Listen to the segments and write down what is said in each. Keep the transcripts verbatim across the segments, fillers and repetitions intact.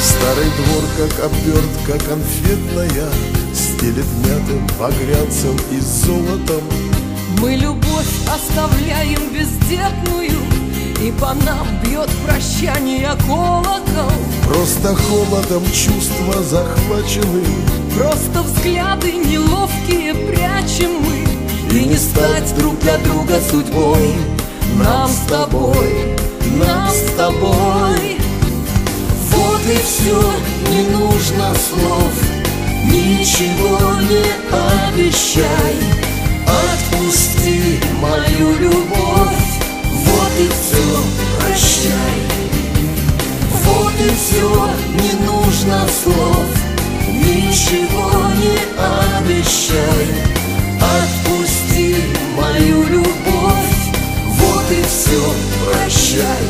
Старый двор, как обертка конфетная, стелет мятым багрянцем и золотом. Мы любовь оставляем бездетную, и по нам бьет прощание колокол. Просто холодом чувства захвачены, просто взгляды неловкие прячем мы. И не стать друг для друга судьбой нам с тобой, нам с тобой. Вот и все, не нужно слов, ничего не обещай. Отпусти мою любовь, вот и все, прощай. Вот и все, не нужно слов, ничего не обещай. Отпусти мою любовь, вот и все, прощай.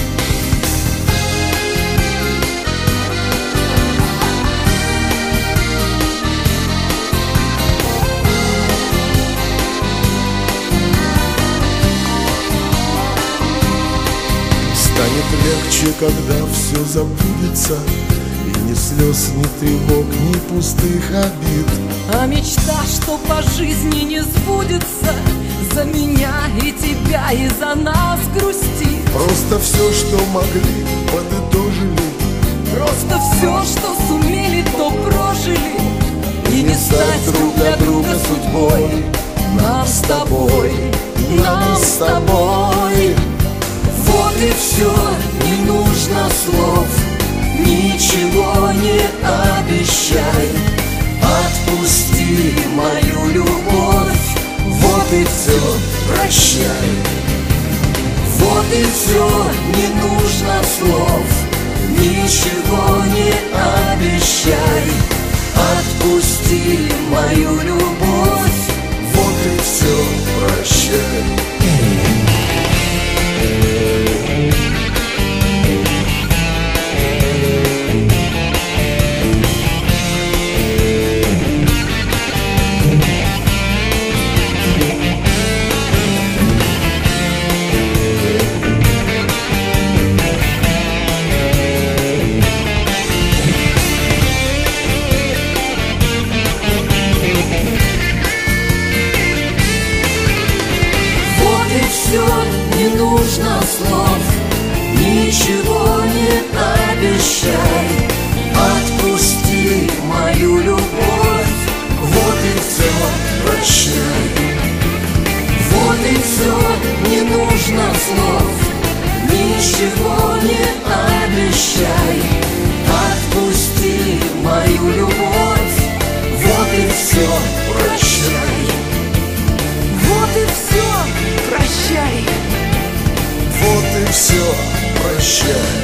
Станет легче, когда все забудется, и ни слез, ни тревог, ни пустых обид. А мечта, что по жизни не сбудется, за меня и тебя, и за нас грустит. Просто все, что могли, подытожили. Просто все, что сумели, то прожили. И не стать друг для друга судьбой нам с тобой, нам с тобой. Вот и все, не нужно слов, ничего не обещай. Отпусти мою любовь, вот и все, прощай. Вот и все, не нужно слов, ничего не обещай. Отпусти мою любовь, вот и все, прощай. Не нужно слов, ничего не обещай. Отпусти мою любовь, вот и все, прощай. Вот и все, не нужно слов, ничего не обещай. Отпусти мою любовь, вот и все, прощай. Вот и все, прощай. Вот и все, прощай.